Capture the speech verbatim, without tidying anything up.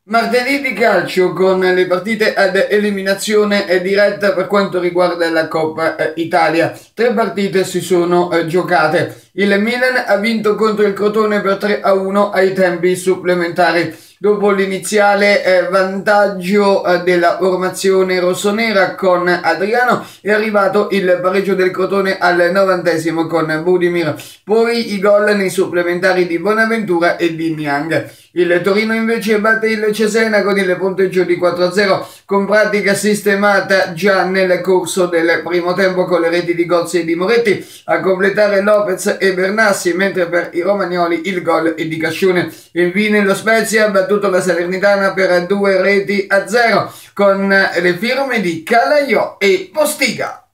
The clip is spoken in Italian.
Martedì di calcio con le partite ad eliminazione diretta per quanto riguarda la Coppa eh, Italia. Tre partite si sono eh, giocate. Il Milan ha vinto contro il Crotone per tre a uno ai tempi supplementari. Dopo l'iniziale eh, vantaggio eh, della formazione rossonera con Adriano è arrivato il pareggio del Crotone al novantesimo con Budimir. Poi i gol nei supplementari di Bonaventura e di Niang. Il Torino invece batte il Cesena con il punteggio di quattro a zero con pratica sistemata già nel corso del primo tempo con le reti di Gozzi e di Moretti a completare Lopez e Bernassi, mentre per i romagnoli il gol è di Cascione. Infine lo Spezia ha battuto la Salernitana per due reti a zero con le firme di Calaiò e Postiga.